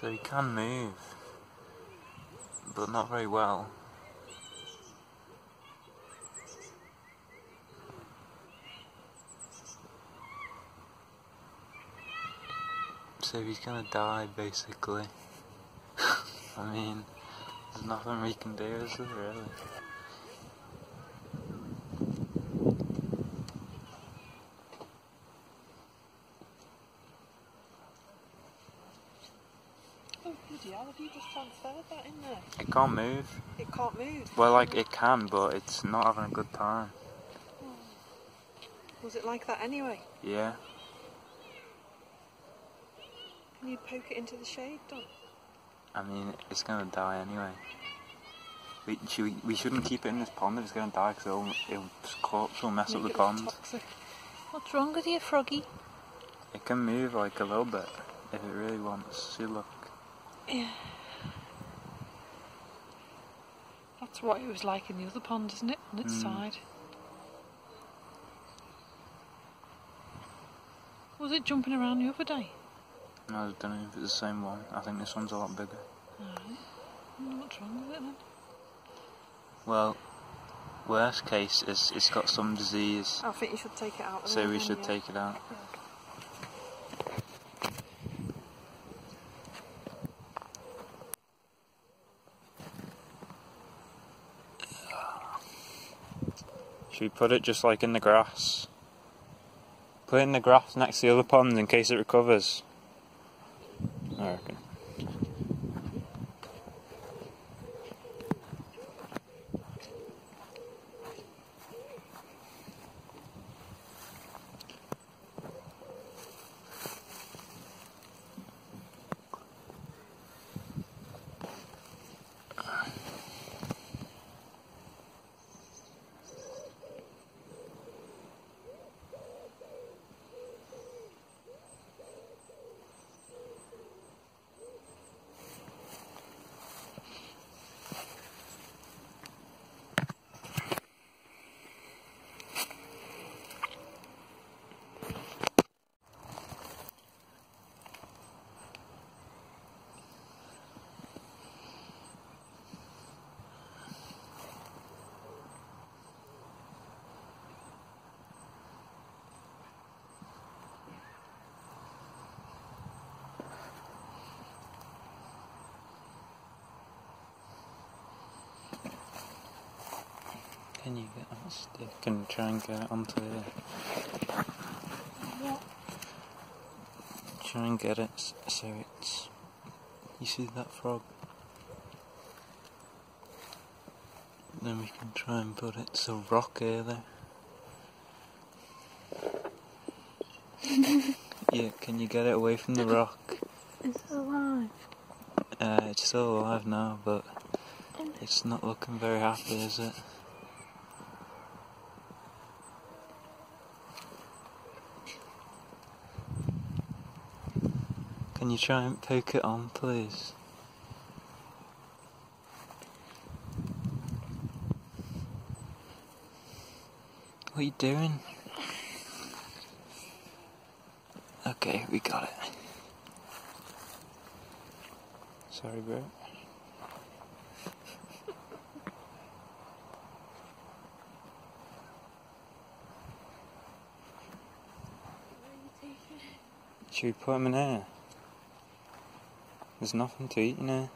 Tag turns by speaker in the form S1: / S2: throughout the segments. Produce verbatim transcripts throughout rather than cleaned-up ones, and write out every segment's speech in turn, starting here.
S1: So he can move, but not very well. So he's gonna die, basically. I mean, there's nothing we can do, is there, really?
S2: Oh, bloody hell, have you just transferred that in there?
S1: It can't move.
S2: It can't move?
S1: Well, like, it can, but it's not having a good time.
S2: Oh. Was it like that anyway?
S1: Yeah.
S2: Can you poke it into the shade, Don?
S1: I mean, it's gonna die anyway. We, should we, we shouldn't keep it in this pond if it's gonna die, because it'll, it'll, corpse will mess
S2: Make
S1: up the
S2: it
S1: pond.
S2: toxic. What's wrong with you, Froggy?
S1: It can move, like, a little bit, if it really wants. See, look.
S2: Yeah. That's what it was like in the other pond, isn't it? On its
S1: Mm.
S2: side. Was it jumping around the other day?
S1: No, I don't know if it's the same one. I think this one's a lot bigger.
S2: Alright. I wonder what's wrong with it then.
S1: Well, worst case is it's got some disease.
S2: I think you should take it out.
S1: So we
S2: then,
S1: should
S2: yeah.
S1: take it out. Should we put it just like in the grass? Put it in the grass next to the other ponds in case it recovers. I reckon. Can you get that stick and try and get it onto here?
S2: What?
S1: Try and get it so it's... You see that frog? Then we can try and put it... It's a rock here though. Yeah, can you get it away from the rock?
S2: It's alive.
S1: Uh, it's still alive now, but it's not looking very happy, is it? Can you try and poke it on, please? What are you doing? Okay, we got it. Sorry, bro. Should we put him in here? There's nothing to eat in here.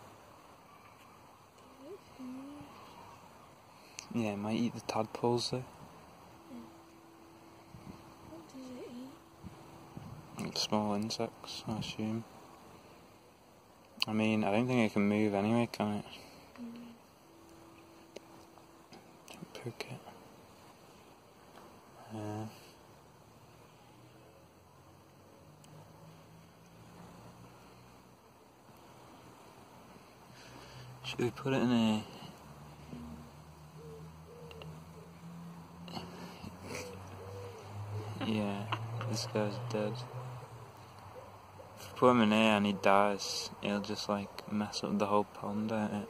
S1: Yeah, it might eat the tadpoles though.
S2: What does it eat?
S1: Like small insects, I assume. I mean, I don't think it can move anyway, can it?
S2: Mm.
S1: Don't poke it. Uh, Should we put it in a... Yeah, this guy's dead. If we put him in here and he dies, he'll just like mess up the whole pond, won't it?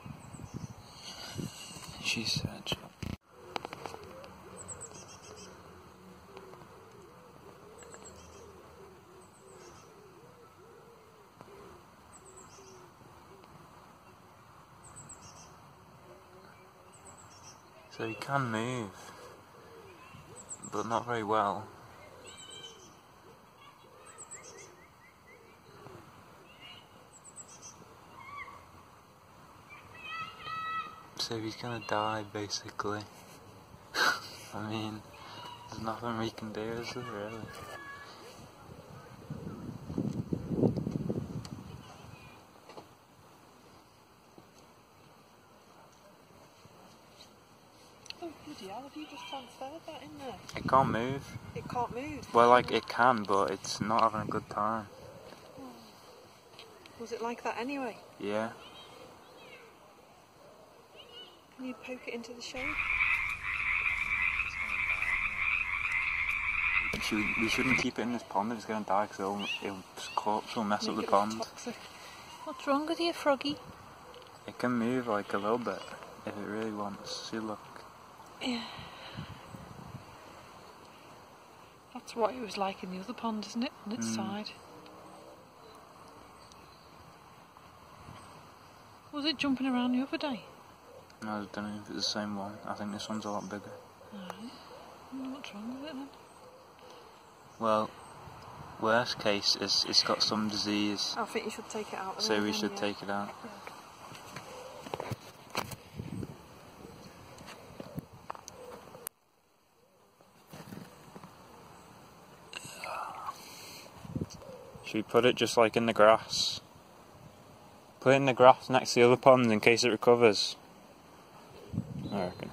S1: She said... So he can move, but not very well. So he's gonna die, basically. I mean, there's nothing we can do, is there, really?
S2: Oh, bloody hell, have you just transferred that in there?
S1: It can't move.
S2: It can't move?
S1: Well, like, it can, but it's not having a good time.
S2: Oh. Was it like that anyway?
S1: Yeah.
S2: Can you poke it into the shade?
S1: Should, we shouldn't keep it in this pond if it's going to die, because it'll, it'll, its corpse will mess
S2: Make
S1: up the
S2: it
S1: pond.
S2: toxic. What's wrong with you, Froggy?
S1: It can move like a little bit if it really wants. See, look.
S2: Yeah. That's what it was like in the other pond, isn't it? On its
S1: Mm.
S2: side. Was it jumping around the other day?
S1: No, I don't know if it's the same one. I think this one's a lot bigger.
S2: Alright. I wonder what's wrong with it then.
S1: Well, worst case is it's got some disease,
S2: I think you should take it out.
S1: so we
S2: then,
S1: should
S2: yeah.
S1: take it out. Should we put it just like in the grass? Put it in the grass next to the other ponds in case it recovers. I reckon.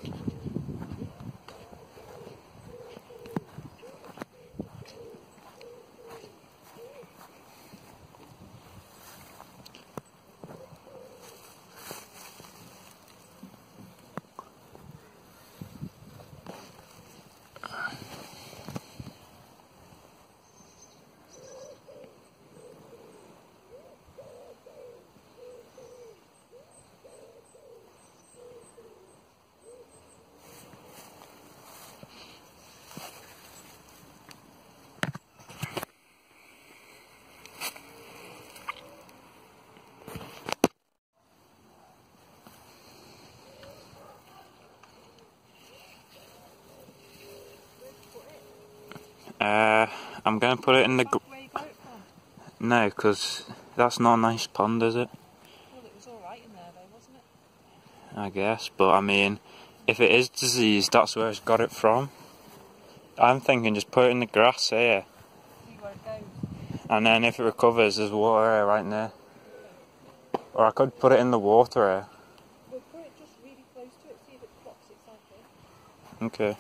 S1: Uh, I'm going to put it in the... Gr
S2: Where you got it from?
S1: no, because that's not a nice pond, is it?
S2: Well, it was alright in there though, wasn't it?
S1: I guess, but I mean, if it is diseased, that's where it's got it from. I'm thinking just put it in the grass here,
S2: See where it goes.
S1: and then if it recovers, there's water here right there. Or I could put it in the water here.
S2: We'll put it just really close to it, see if it plops itself in.
S1: Okay.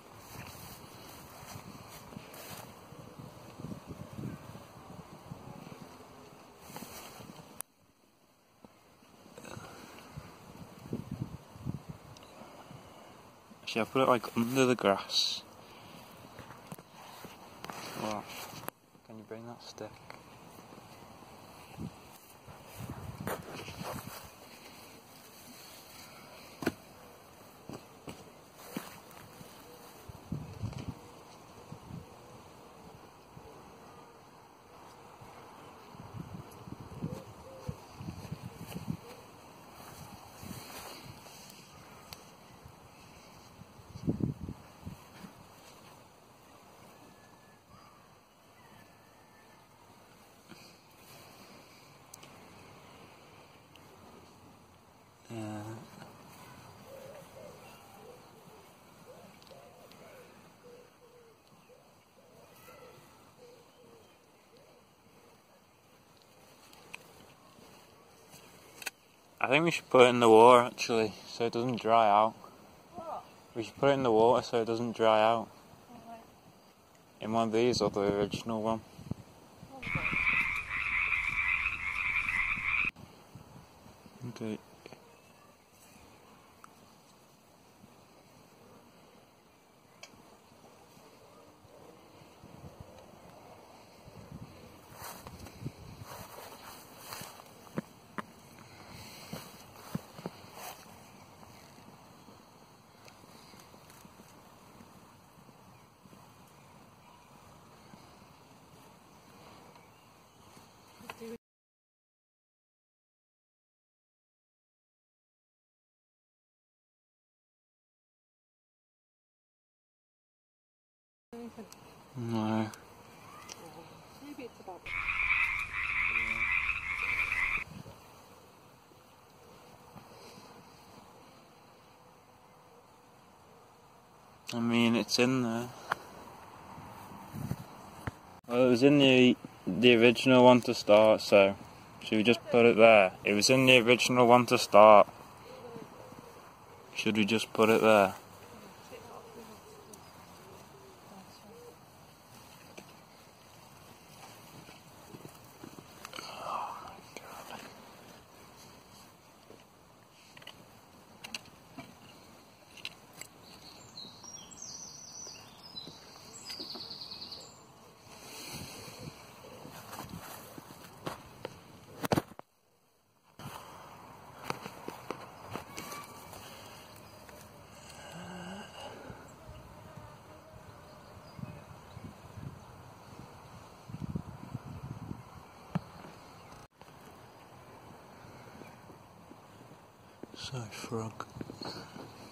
S1: Actually, I'll put it like under the grass. Wow. Can you bring that stick? Yeah. I think we should put it in the water actually, so it doesn't dry out.
S2: What?
S1: We should put it in the water so it doesn't dry out.
S2: Alright.
S1: In one of these or the original one. Okay.
S2: anything?
S1: No.
S2: Maybe it's about...
S1: I mean, it's in there. Well, it was in the the original one to start, so should we just put it there? It was in the original one to start. Should we just put it there? So frog.